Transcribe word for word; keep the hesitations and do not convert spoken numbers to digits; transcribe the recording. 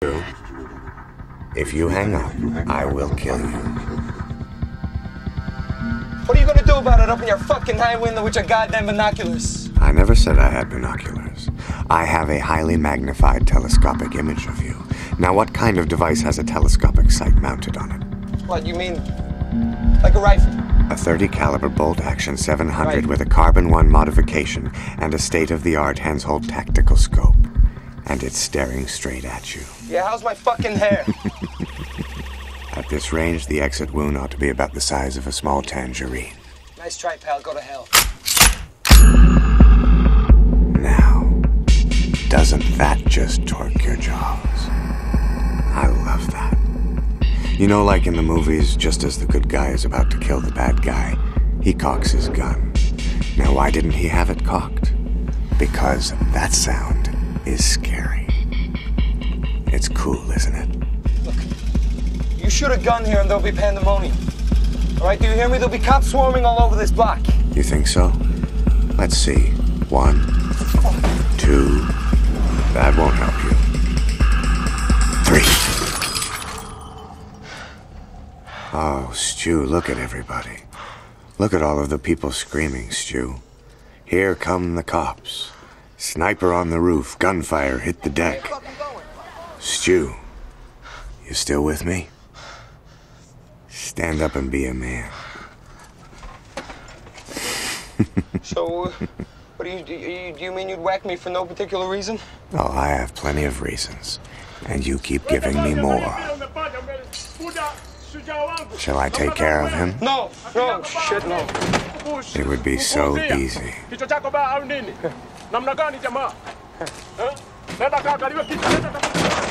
If you hang up, I will kill you. What are you gonna do about it up in your fucking high window with your goddamn binoculars? I never said I had binoculars. I have a highly magnified telescopic image of you. Now, what kind of device has a telescopic sight mounted on it? What, you mean like a rifle? A thirty caliber bolt action seven hundred Right. with a carbon one modification and a state-of-the-art hands-hold tactical scope. And it's staring straight at you. Yeah, how's my fucking hair? At this range, the exit wound ought to be about the size of a small tangerine. Nice try, pal. Go to hell. Now, doesn't that just torque your jaws? I love that. You know, like in the movies, just as the good guy is about to kill the bad guy, he cocks his gun. Now, why didn't he have it cocked? Because that sound is scary. It's cool, isn't it? Look, you shoot a gun here and there'll be pandemonium. All right, do you hear me? There'll be cops swarming all over this block. You think so? Let's see. One, two. That won't help you. Three. Oh, Stu, look at everybody. Look at all of the people screaming, Stu. Here come the cops. Sniper on the roof, gunfire hit the deck. Stu, you still with me? Stand up and be a man. So, what do you, do you, do you mean you'd whack me for no particular reason? Oh, I have plenty of reasons. And you keep giving me more. Shall I take care of him? No, no, shit, no. It would be so easy. Namna gani jamaa? Eh? Nenda kaangalia kitu.